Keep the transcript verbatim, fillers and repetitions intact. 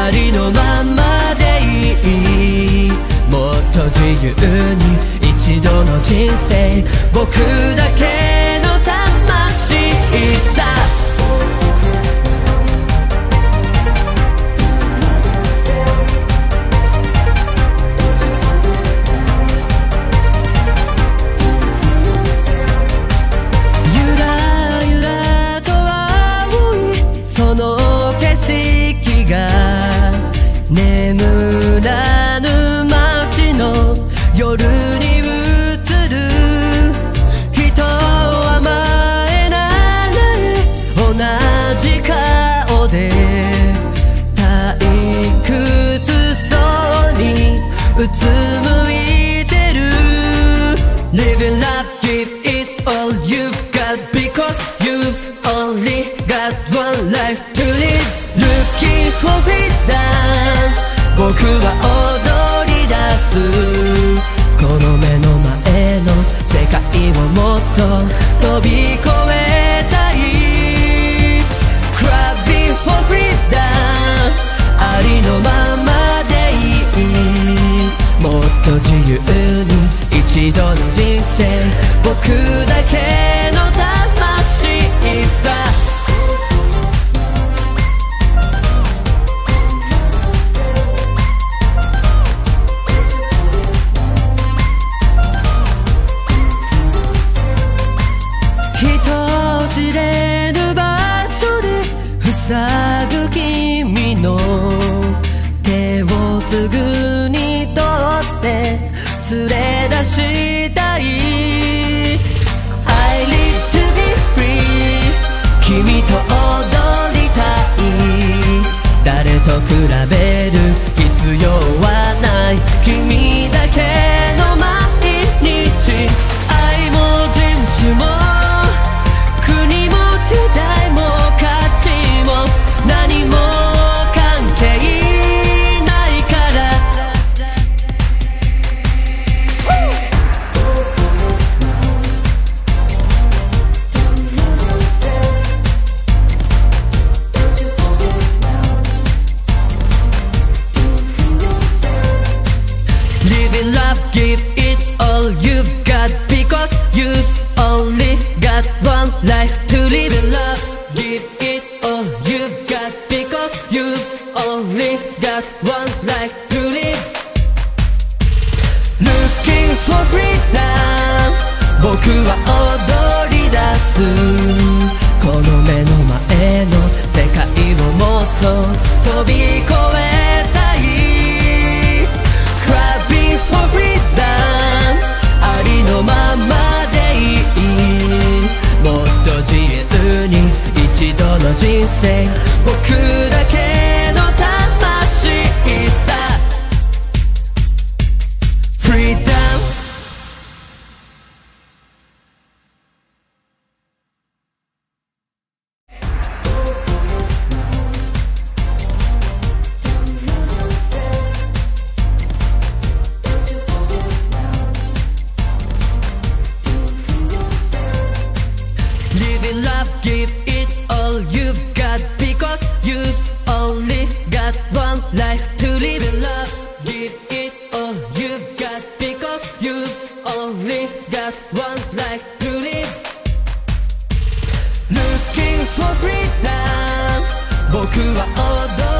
ありのままでいい。もっと自由に一度の人生、僕だけの魂さ。ゆらゆらと青いその景色が眠らぬ街の夜に映る。人は前ならえ同じ顔で退屈そうにうつむいてる。 Living life, give it all you've got because you've only got one life to live. Looking for freedom, 僕は踊り出す。この目の前の世界をもっと飛び越えたい。 Craving for freedom, ありのままでいい。もっと自由に一度の人生、僕だけの魂さ。人知れぬ場所で塞ぐ君の手をすぐに取って連れ出したい。 I live to be free, 君と踊りたい。誰と比べる必要はない。君だけの毎日。愛も人種も国も時代も価値も何も関係ないから。Living life, give it all you've got because you've only got one life to live. In love, give it all you've got because you've only got one life to live. Looking for freedom, 僕は踊り出す。この目の前の世界をもっと飛び越えたい。 Craving for freedom, ありのままでいい。もっと自由に一度の人生、僕だけの魂さ。 Freedom。Living life, give it all you've got because you've only got one life to live. In love, give it all you've got because you've only got one life to live. Looking for freedom, 僕は踊